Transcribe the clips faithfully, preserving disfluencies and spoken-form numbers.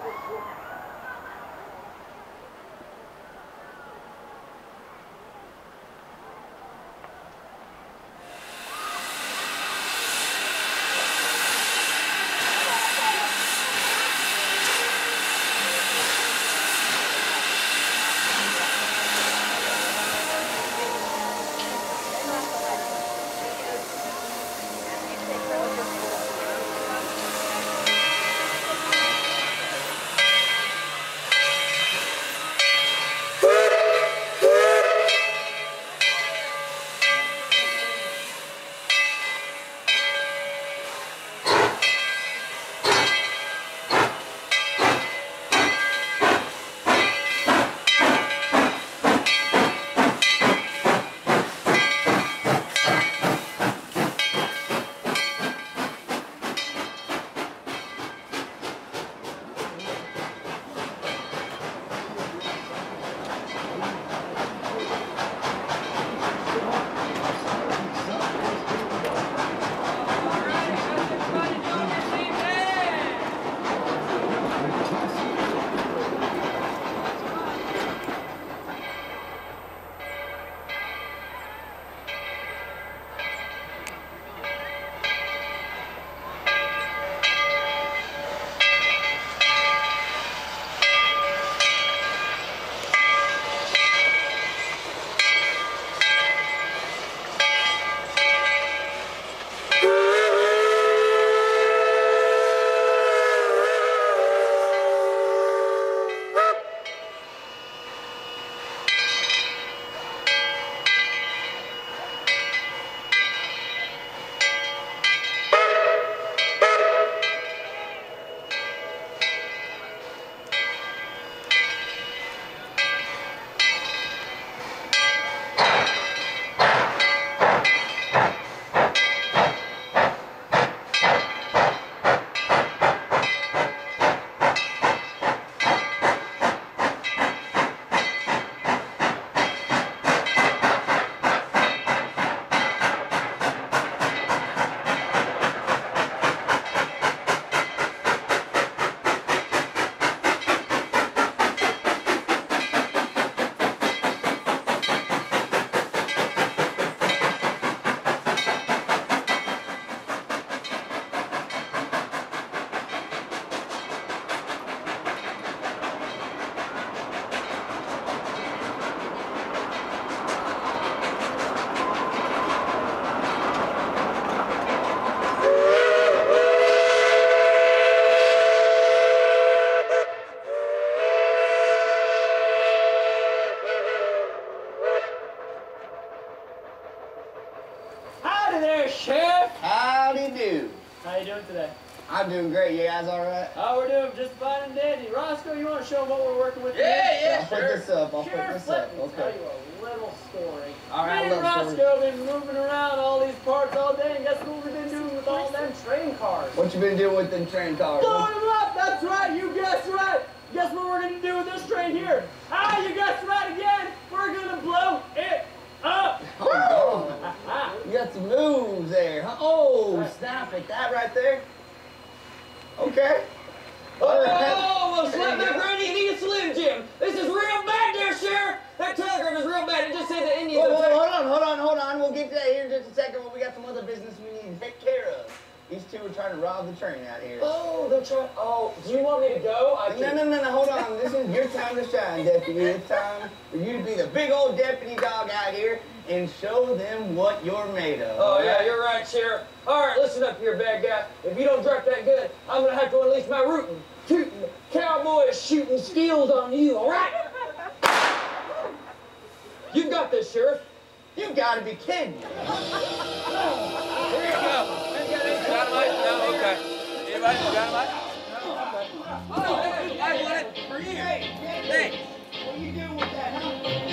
I'm doing great. You guys all right? Oh, we're doing just fine and dandy. Roscoe, you want to show them what we're working with? Yeah, today? yeah, I'll sure. put this up. I'll sure, put this let up. me Okay. tell you a little story. All right, Me I and love Roscoe stories. have been moving around all these parts all day, and guess what we've been doing with all them train cars? What you been doing with them train cars? Blowing them up! That's right, you guessed right! Guess what we're going to do with this train here? Ah, you guessed right again! We're going to blow it up! Oh, you got some moves there, huh? Oh, snap it. That right there. Okay. Oh, well, slap that granny and eat a Slim Jim. This is real bad there, Sheriff. That telegram is real bad. It just said the Indians... Whoa, whoa, hold on, hold on, hold on. We'll get to that here in just a second, but we got some other business we need to take care of. These two are trying to rob the train out here. Oh, they're trying... Oh, do you want me to go? I No, no, no, no, hold on. This is your time to shine, deputy. It's time for you to be the big old deputy dog out here and show them what you're made of. Oh, yeah, you're right, Sheriff. All right, listen up here, bad guy. If you don't drop that gun, I'm going to have to unleash my rootin', tootin', cowboy shooting skills on you, all right? You got this, Sheriff. You've got to be kidding me. Here you go. Dynamite? No, okay. Anybody? Dynamite? Oh, hey, I want it for you. Thanks. What are you doing with that, huh?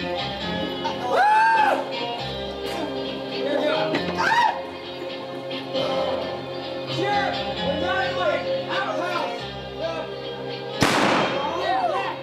Woo! Here you go. Ah! Sheriff, we're dynamite. Outhouse. Uh, yeah, that.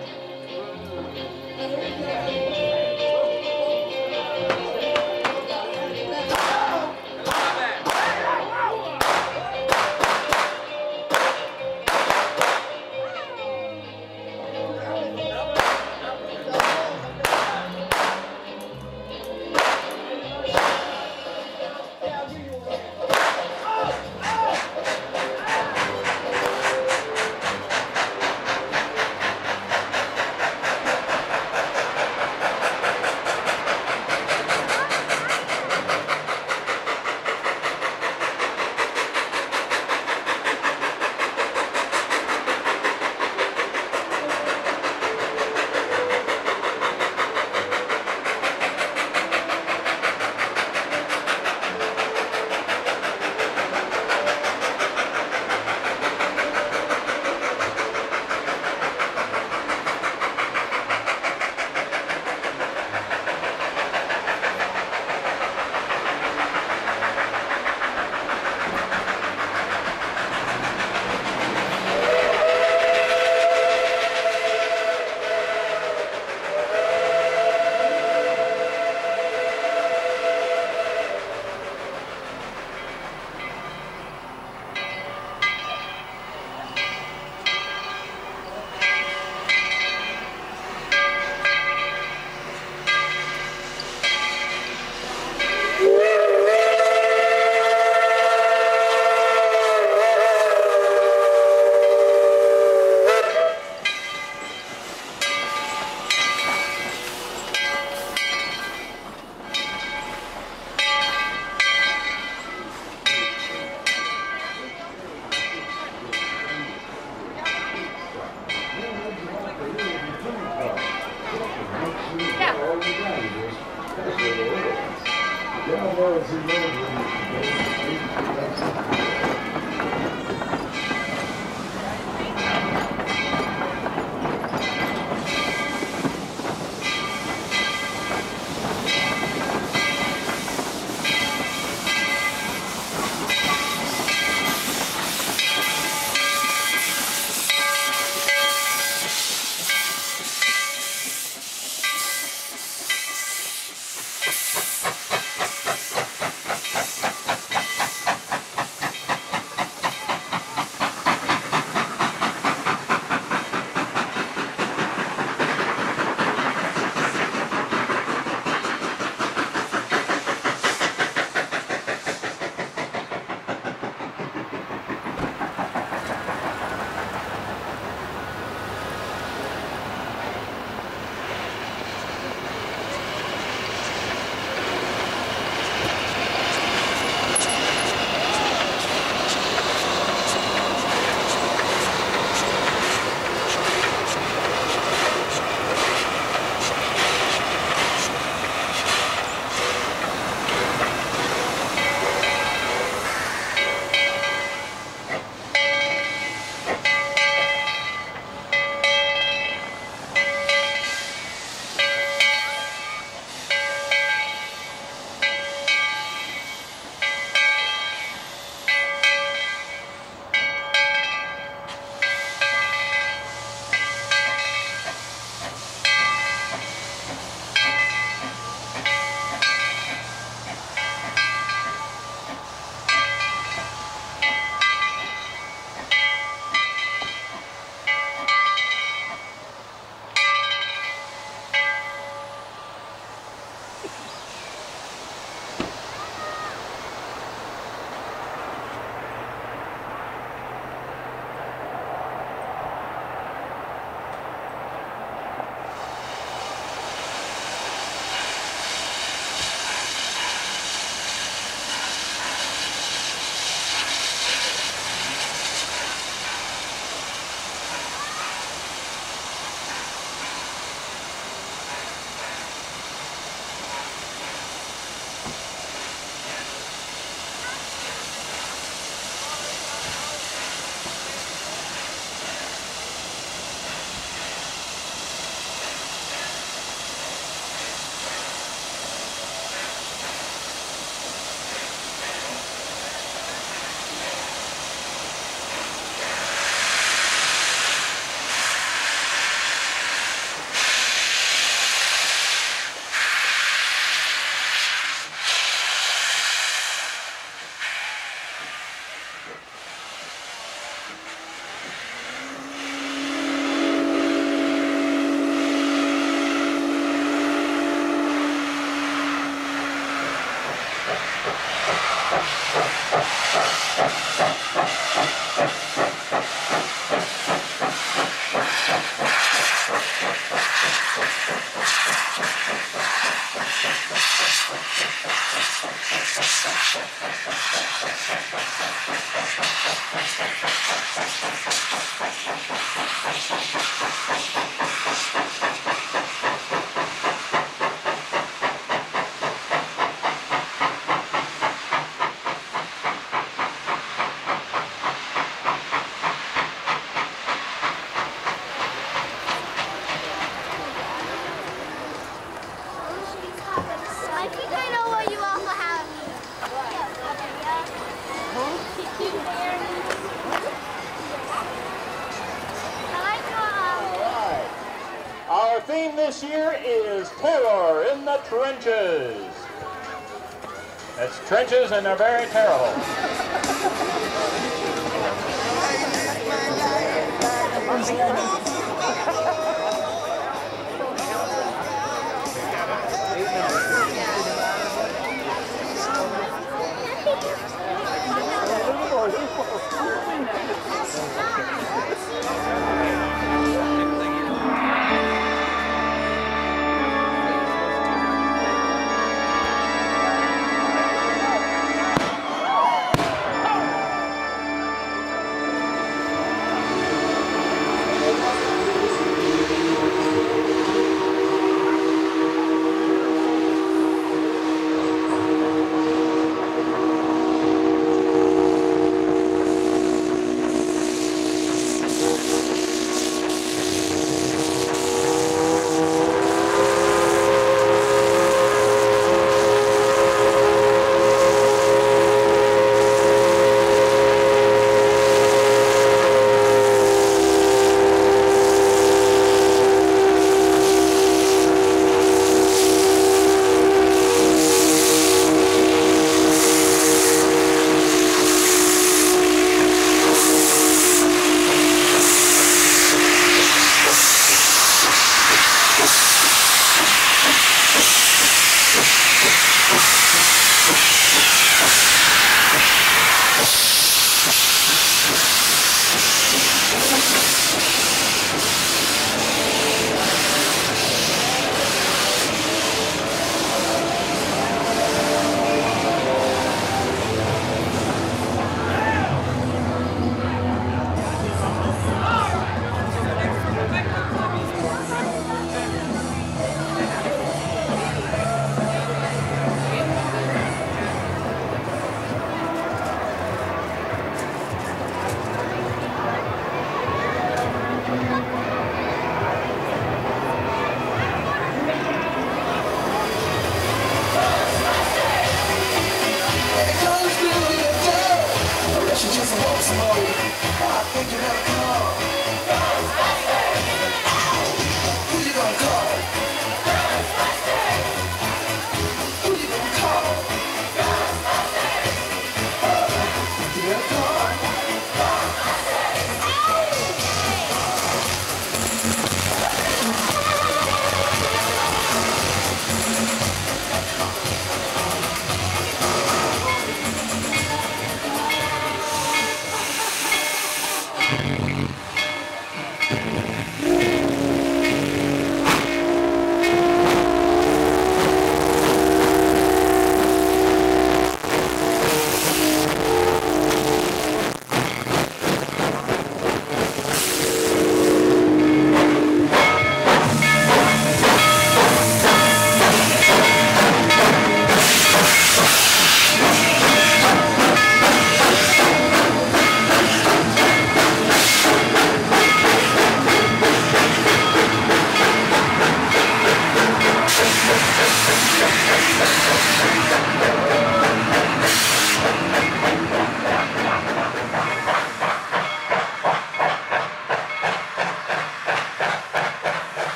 theme this year is terror in the trenches. It's trenches and they're very terrible.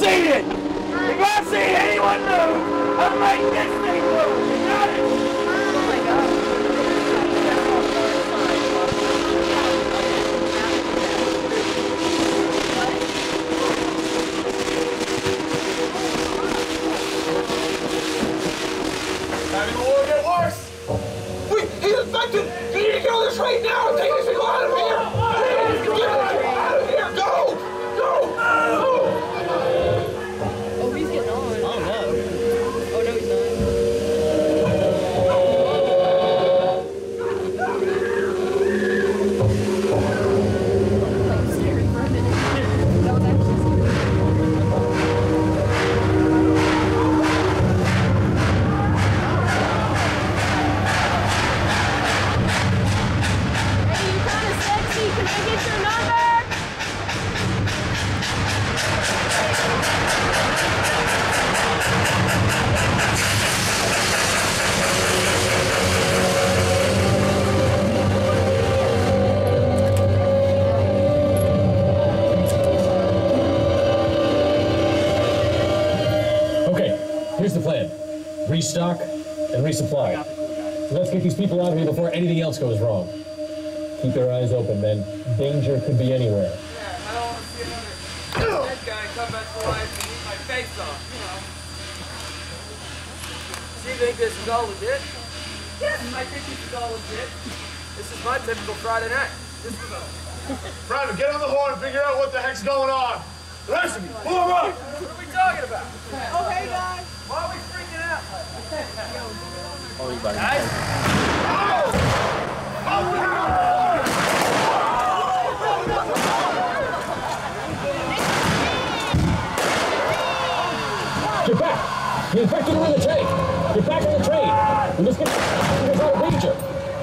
seen it! If I see anyone move, I'll make this thing move! You got it? Oh my god. Time to war get worse! Wait, he's infected! You need to get on the train now and take this people out of here! Please, get him out of here! Go! Go! Go! Oh, he's getting on. Oh no. Oh no, he's not. Like scary for a minute. That was actually scary. Hey, you kind of sexy. Can I get your number? Okay, here's the plan. Restock and resupply. Let's get these people out of here before anything else goes wrong. Keep your eyes open, men. Danger could be anywhere. Yeah, I don't want to see another dead guy come back to life and eat my face off, you know. So you think this is all legit? Yes, I think this is all legit. This is my typical Friday night. This is all. Private, get on the horn and figure out what the heck's going on. The rest of you, pull them up. What are we talking about? Oh, hey guys. Why are we freaking out? Get back! The infected are in the train! Get back on the train! We must get this out of danger!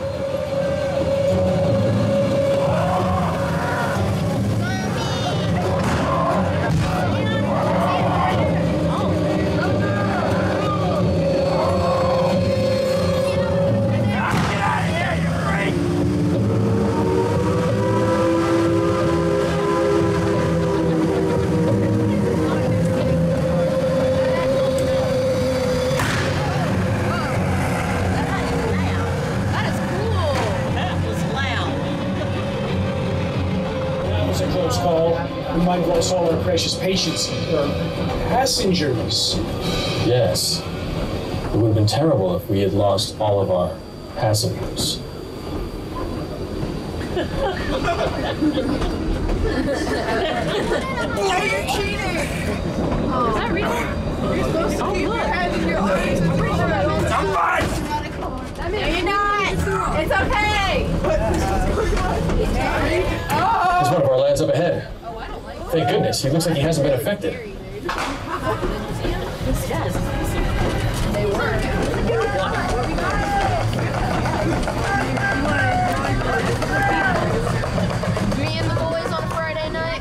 That is cool. That was loud. That was a close call. We might have lost all our precious patients, or passengers. Yes. It would have been terrible if we had lost all of our passengers. Why are you cheating? Oh. Is that real? You're supposed to keep your hands in your eyes. I'm pretty sure that means I'm fine! No, you're not. It's okay. There's one of our lads up ahead. Oh, I don't like it. Thank goodness, he looks like he hasn't been affected. They were. Me and the boys on a Friday night.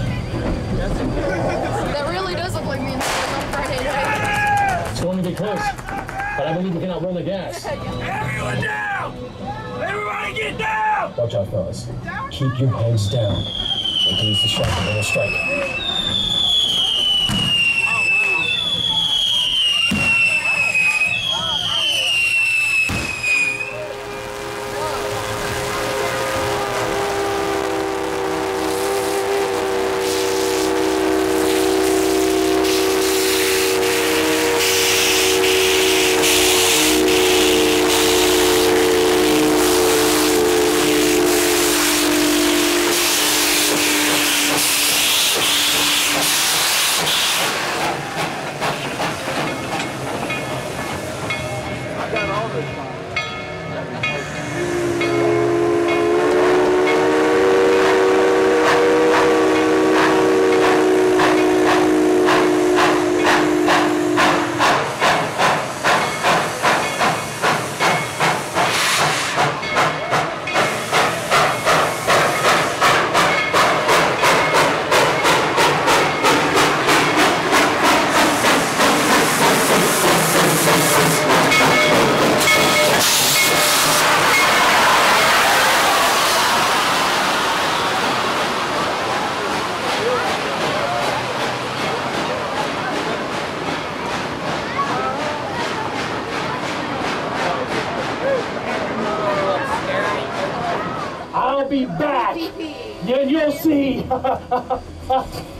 That really does look like me and the boys on a Friday night. It's going to be close, but I believe we can outrun the gas. Everyone down! Everybody get down! Watch out, fellas. Keep your heads down. Increase the shock and then we'll strike. You'll see.